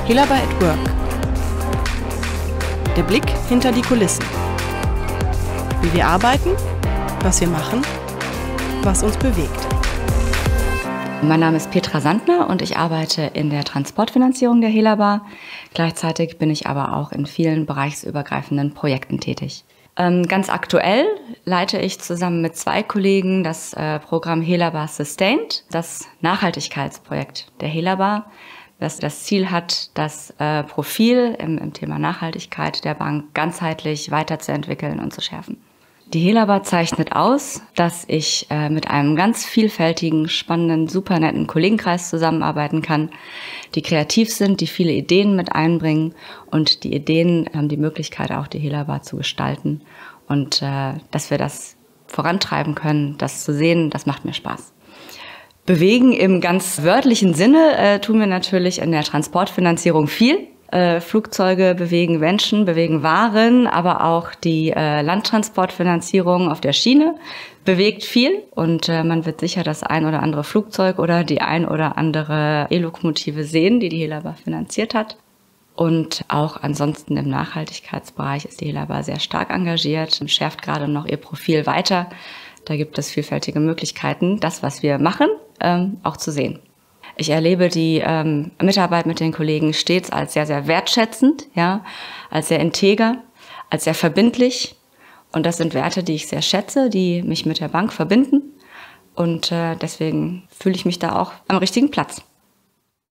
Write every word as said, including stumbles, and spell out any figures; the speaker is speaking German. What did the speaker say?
Helaba at Work. Der Blick hinter die Kulissen. Wie wir arbeiten, was wir machen, was uns bewegt. Mein Name ist Petra Sandner und ich arbeite in der Transportfinanzierung der Helaba. Gleichzeitig bin ich aber auch in vielen bereichsübergreifenden Projekten tätig. Ähm, ganz aktuell leite ich zusammen mit zwei Kollegen das äh, Programm Helaba Sustained, das Nachhaltigkeitsprojekt der Helaba, das das Ziel hat, das äh, Profil im, im Thema Nachhaltigkeit der Bank ganzheitlich weiterzuentwickeln und zu schärfen. Die Helaba zeichnet aus, dass ich äh, mit einem ganz vielfältigen, spannenden, super netten Kollegenkreis zusammenarbeiten kann, die kreativ sind, die viele Ideen mit einbringen und die Ideen haben die Möglichkeit auch die Helaba zu gestalten und äh, dass wir das vorantreiben können, das zu sehen, das macht mir Spaß. Bewegen im ganz wörtlichen Sinne äh, tun wir natürlich in der Transportfinanzierung viel. Äh, Flugzeuge bewegen Menschen, bewegen Waren, aber auch die äh, Landtransportfinanzierung auf der Schiene bewegt viel. Und äh, man wird sicher das ein oder andere Flugzeug oder die ein oder andere E-Lokomotive sehen, die die Helaba finanziert hat. Und auch ansonsten im Nachhaltigkeitsbereich ist die Helaba sehr stark engagiert und schärft gerade noch ihr Profil weiter. Da gibt es vielfältige Möglichkeiten, das, was wir machen, ähm, auch zu sehen. Ich erlebe die ähm, Mitarbeit mit den Kollegen stets als sehr, sehr wertschätzend, ja, als sehr integer, als sehr verbindlich. Und das sind Werte, die ich sehr schätze, die mich mit der Bank verbinden. Und äh, deswegen fühle ich mich da auch am richtigen Platz.